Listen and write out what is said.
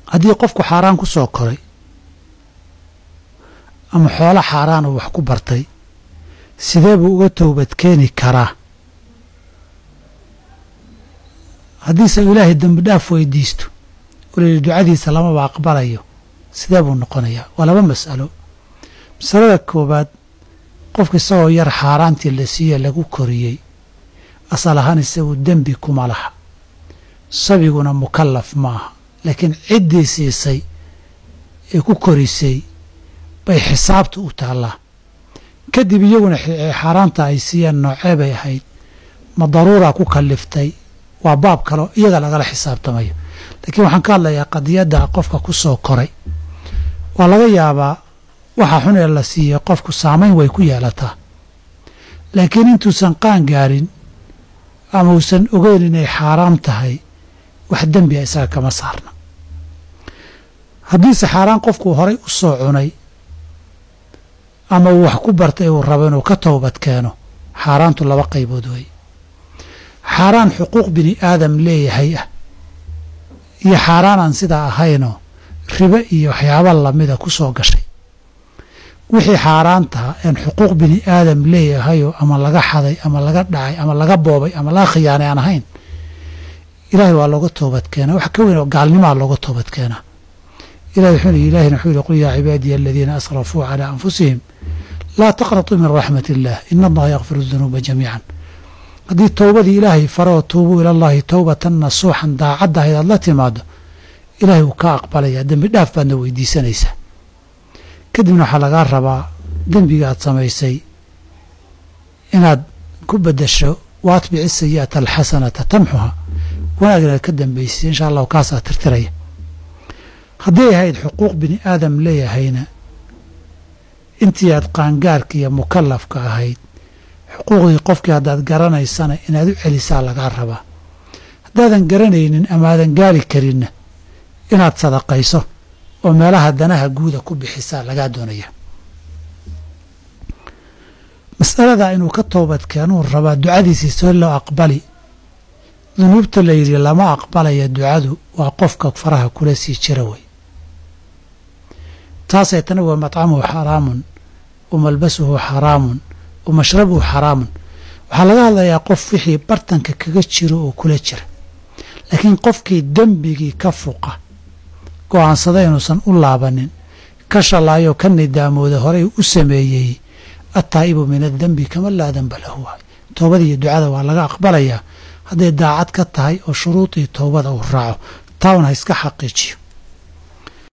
haddii qofku xaaraan ku soo koray ama xoolo xaaraan uu wax ku bartay sidee buu uga toobad keeni karaa haddiise ilaahay dembi dhaaf weydiisto weli ducadiisa lamaba aqbalayo sidee buu noqonayaa waa laba mas'alo masalada koobaad qofka isagoo yar xaaraantii la siiye lagu koriyey asal ahaan isagu dembi kuma laha sabiguna mukallaf maaha laakiin ciddii siisay ee ku korisay bay xisaabta u taallaa kadib iyaguna xaaraanta ay siiyeen noocee bay ahayd ma daruuraa ku kalliftay waa baab kaloo iyaga lagala xisaabtamayo laakiin waxaan ka hadlayaa qadiyadda qofka ku soo koray waa laga yaabaa waxa xun ee la siiyey qofku saamayn way ku yeelataa laakiin intuusan qaan gaarin ama uusan ogeyn inay xaaraam tahay wax dembi a isaga kama saarna haddiise xaaraan qofkuu horay u soo cunay ama uu wax ku bartay uu rabo inuu ka toobad keeno xaaraantu laba qaybood wey xaaraan xuquuq bini aadam leeyahay ah iyo xaaraan aan sidaa ahaynoo ribo iyo waxyaaba lamida ku soo gashay wixii xaaraantaha een xuquuq bini aadam leeyahayoo ama laga xaday ama laga dhacay ama laga boobay ama laga khiyaanay aan ahayn ilaahay waa looga toobad keenaa wax ka weyn oo gaalnimaa looga toobad keenaa ilaahina wuxuu yihi qul yaa cibaadiya aladiina asrafuu calaa anfusihim laa taqnatuu min raxmat illah ina allaha yakfiru dunuuba jamiican haddii towbadii ilaahay faroo tuubuu ilallaahi towbatan nasuuxan daacadda ahayd aad la timaado ilaahay wuu kaa aqbalayaa dembi dhaaf baadna weydiisanaysaa kadibna waxaa lagaa rabaa dembiga aad samaysay inaad ku beddesho waatbici sayi'ata alxasanata tamxuha wanaag inaad ka dambaysay insha allahu kaasaa tirtiraya haddii ay ahayd xuquuq bini aadam leeyahayna intii aad qaangaarka iyo mukallafka ahayd xuquuqdii qofkii haddaad garanaysana inaad u celisaa lagaa rabaa haddaadan garanaynin ama aadan gaari karinna inaad sadaqayso oo meelaha danaha guuda ku bixisaa lagaa doonaya mas'alada inuu ka toobadkeenuu rabaa ducadiisii soo loo aqbali dunuubta la yidhi lama aqbalaya ducadu waa qofka faraha kula sii jira wey taasay tana waa matcamuhu xaraamun wa malbasuhu xaraamun wa mashrabuhu xaraamun waxaa laga hadlayaa qof wixii bartanka kaga jiro oo kula jira laakiin qofkii dembigii ka fuqa go'aansada inuusan u laabanin ka shalaayoo ka nidaamooda horey u sameeyey attaa'ibu min adembi kama laa denba lahu toobada iyo ducada waa laga aqbalayaa hadday daacad ka tahay oo shuruudii toobada uu raaco taawna ha iska xaqiijiyo